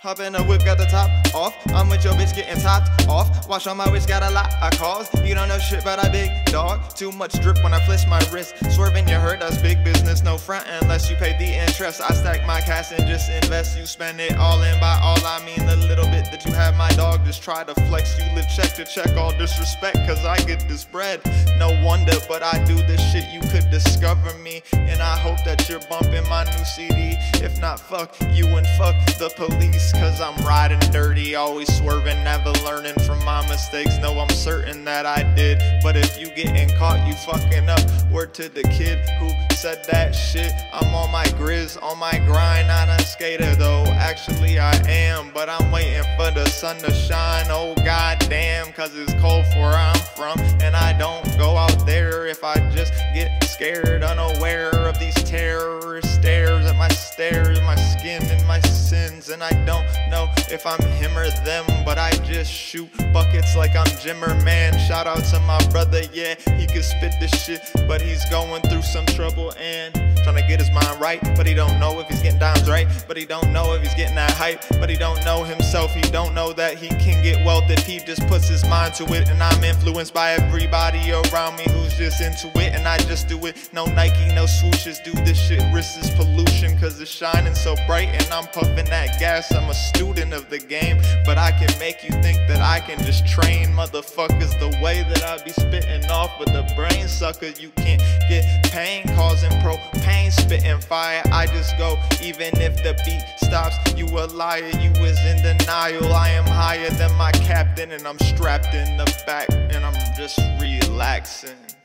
Hop in the whip, got the top off. I'm with your bitch getting topped off. Watch on my wrist, got a lot of calls. You don't know shit about a big dog. Too much drip when I flish my wrist. Swerving your hurt, that's big business. No front unless you pay the interest. I stack my cash and just invest. You spend it all in, by all I mean the little bit that you have. My dog just try to flex. You live check to check, all disrespect, cause I get this bread. No wonder, but I do this shit, you could discover me. And I hope that you're bumping my new CD. If not, fuck you and fuck the police. Cause I'm riding dirty, always swerving, never learning from my mistakes. No, I'm certain that I did, but if you getting caught, you fucking up. Word to the kid who said that shit. I'm on my grizz, on my grind, not a skater though. Actually I am, but I'm waiting for the sun to shine. Oh goddamn, cause it's cold for where I'm from, and I don't go out there if I just get scared, unaware of these terrorist stares at my stairs, my skin and my sins. And I don't know if I'm him or them, but I just shoot buckets like I'm Jimmerman. Shout out to my brother, yeah, he could spit this shit, but he's going through some trouble and trying to get his mind right. But he don't know if he's getting dimes right, but he don't know if he's getting that hype, but he don't know himself. He don't know that he can get wealth if he just puts his mind to it. And I'm influenced by everybody around me who's just into it, and I just do it. No Nike, no swooshes, do this shit, risk is pollution, cause it's shining so bright and I'm puffing that gas. I'm a student of the game, but I can make you think that I can just train motherfuckers the way that I be spitting off of the brain sucker. You can't get pain, causing propane, spitting fire. I just go even if the beat stops. You a liar, you was in denial. I am higher than my captain and I'm strapped in the back and I'm just relaxing.